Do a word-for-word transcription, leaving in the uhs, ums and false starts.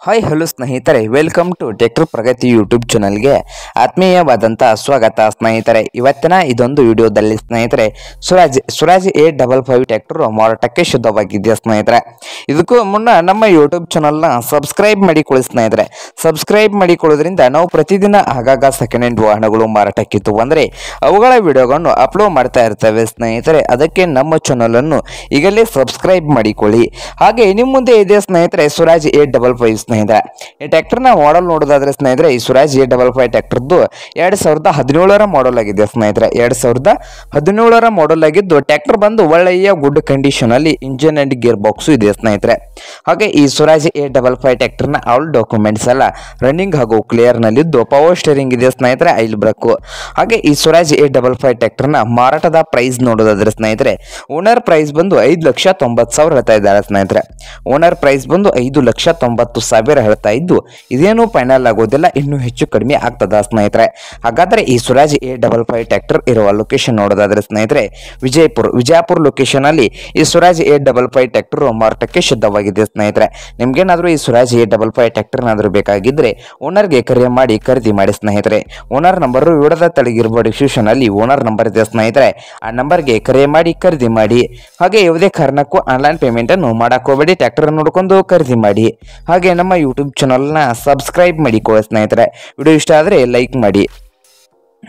Hi hello ಸ್ನೇಹಿತರೆ, welcome to tractor Pragati YouTube ಚಾನಲ್ಗೆ ಆತ್ಮೀಯವಾದಂಥ ಸ್ವಾಗತ ಸ್ನೇಹಿತರೆ. ಇವತ್ತಿನ ಇದೊಂದು ವಿಡಿಯೋದಲ್ಲಿ ಸ್ನೇಹಿತರೆ ಸ್ವರಾಜ್ ಸ್ವರಾಜ್ ಏ ಡಬಲ್ ಫೈವ್ ಟ್ರ್ಯಾಕ್ಟರ್ ಮಾರಾಟಕ್ಕೆ ಶುದ್ಧವಾಗಿದೆಯಾ ಸ್ನೇಹಿತರೆ. ಇದಕ್ಕೂ ಮುನ್ನ ನಮ್ಮ ಯೂಟ್ಯೂಬ್ ಚಾನಲ್ನ ಸಬ್ಸ್ಕ್ರೈಬ್ ಮಾಡಿಕೊಳ್ಳಿ ಸ್ನೇಹಿತರೆ. ಸಬ್ಸ್ಕ್ರೈಬ್ ಮಾಡಿಕೊಳ್ಳೋದ್ರಿಂದ ನಾವು ಪ್ರತಿದಿನ ಆಗಾಗ ಸೆಕೆಂಡ್ ಹ್ಯಾಂಡ್ ವಾಹನಗಳು ಮಾರಾಟಕ್ಕಿತ್ತು ಅಂದರೆ ಅವುಗಳ ವಿಡಿಯೋಗಳನ್ನು ಅಪ್ಲೋಡ್ ಮಾಡ್ತಾ ಇರ್ತೇವೆ ಸ್ನೇಹಿತರೆ. ಅದಕ್ಕೆ ನಮ್ಮ ಚಾನಲನ್ನು ಈಗಲೇ ಸಬ್ಸ್ಕ್ರೈಬ್ ಮಾಡಿಕೊಳ್ಳಿ. ಹಾಗೆ ನಿಮ್ಮ ಮುಂದೆ ಇದೆ ಸ್ನೇಹಿತರೆ ಸ್ವರಾಜ್ ಏ ಡಬಲ್ ಫೈವ್ ಸ್ನೇಹಿತರೆ. ಈ ಟ್ರ್ಯಾಕ್ಟರ್ನ ಮಾಡೆಲ್ ನೋಡೋದಾದ್ರೆ ಸ್ನೇಹಿತರೆ, ಈ ಸ್ವರಾಜ್ ಎ ಡಬಲ್ ಫೈವ್ ಟ್ರ್ಯಾಕ್ಟರ್ದು ಎರಡ್ ಸಾವಿರದ ಹದಿನೇಳರ ಮಾಡೆಲ್ ಆಗಿದೆ ಸ್ನೇಹಿತರೆ. ಎರಡ್ ಸಾವಿರದ ಹದಿನೇಳರ ಮಾಡೆಲ್ ಆಗಿದ್ದು ಟ್ರ್ಯಾಕ್ಟರ್ ಬಂದು ಒಳ್ಳೆಯ ಗುಡ್ ಕಂಡೀಷನ್ ಅಲ್ಲಿ ಇಂಜಿನ್ ಅಂಡ್ ಗೇರ್ ಬಾಕ್ಸ್ ಇದೆ ಸ್ನೇಹಿತರೆ. ಹಾಗೆ ಈ ಸ್ವರಾಜ್ ಎ ಡಬಲ್ ಫೈವ್ ಟ್ರ್ಯಾಕ್ಟರ್ನ ಆಲ್ ಡಾಕ್ಯುಮೆಂಟ್ಸ್ ಎಲ್ಲ ರನ್ನಿಂಗ್ ಹಾಗೂ ಕ್ಲಿಯರ್ ನಲ್ಲಿದ್ದು ಪವರ್ ಸ್ಟೇರಿಂಗ್ ಇದೆ ಸ್ನೇಹಿತರೆ, ಐಲ್ ಬ್ರೇಕ್. ಹಾಗೆ ಈ ಸ್ವರಾಜ್ ಎ ಡಬಲ್ ಫೈವ್ ಟ್ರ್ಯಾಕ್ಟರ್ನ ಮಾರಾಟದ ಪ್ರೈಸ್ ನೋಡೋದಾದ್ರೆ ಸ್ನೇಹಿತರೆ, ಓನರ್ ಪ್ರೈಸ್ ಬಂದು ಐದು ಲಕ್ಷ ತೊಂಬತ್ತು ಸಾವಿರ ಹೇಳ್ತಾ ಇದ್ದಾರೆ ಸ್ನೇಹಿತರೆ. ಓನರ್ ಪ್ರೈಸ್ ಬಂದು ಐದು ಲಕ್ಷ ತೊಂಬತ್ತು ಸಾವಿರ ಹೇಳ್ತಾ ಇದ್ದು ಇದೇನು ಫೈನಲ್ ಆಗೋದಿಲ್ಲ, ಇನ್ನೂ ಹೆಚ್ಚು ಕಡಿಮೆ ಆಗ್ತದ ಸ್ನೇಹಿತರೆ. ಹಾಗಾದ್ರೆ ಈ Swaraj A double five tractor ಇರುವ ಲೊಕೇಶನ್ ನೋಡೋದಾದ್ರೆ ಸ್ನೇಹಿತರೆ, ವಿಜಯಪುರ ವಿಜಯಪುರ ಲೊಕೇಶನ್ ಅಲ್ಲಿ ಈ Swaraj A double five tractor ಮಾರಾಟಕ್ಕೆ ಶುದ್ಧವಾಗಿದೆ ಸ್ನೇಹಿತರೆ. ನಿಮ್ಗೇನಾದ್ರೂ ಈ Swaraj A double five tractor ನಾದ್ರೂ ಬೇಕಾಗಿದ್ರೆ ಓನರ್ಗೆ ಕರೆ ಮಾಡಿ ಖರೀದಿ ಮಾಡಿ ಸ್ನೇಹಿತರೆ. ಓನರ್ ನಂಬರ್ ವಿಡದ ತಳಗಿರುವ ಡಿಸ್ಕ್ರಿಪ್ಷನ್ ಅಲ್ಲಿ ಓನರ್ ನಂಬರ್ ಇದೆ ಸ್ನೇಹಿತರೆ. ಆ ನಂಬರ್ಗೆ ಕರೆ ಮಾಡಿ ಖರೀದಿ ಮಾಡಿ. ಹಾಗೆ ಯಾವುದೇ ಕಾರಣಕ್ಕೂ ಆನ್ಲೈನ್ ಪೇಮೆಂಟ್ ಅನ್ನು ಮಾಡಕ್ ಹೋಗಬೇಡಿ, ಟ್ರ್ಯಾಕ್ಟರ್ ನೋಡ್ಕೊಂಡು ಖರೀದಿ ಮಾಡಿ. ಹಾಗೆ ನಮ್ಮ ಯೂಟ್ಯೂಬ್ ಚಾನಲ್ನ ಸಬ್ಸ್ಕ್ರೈಬ್ ಮಾಡಿಕೊಳ್ಳಿ ಸ್ನೇಹಿತರೆ. ವಿಡಿಯೋ ಇಷ್ಟ ಆದರೆ ಲೈಕ್ ಮಾಡಿ.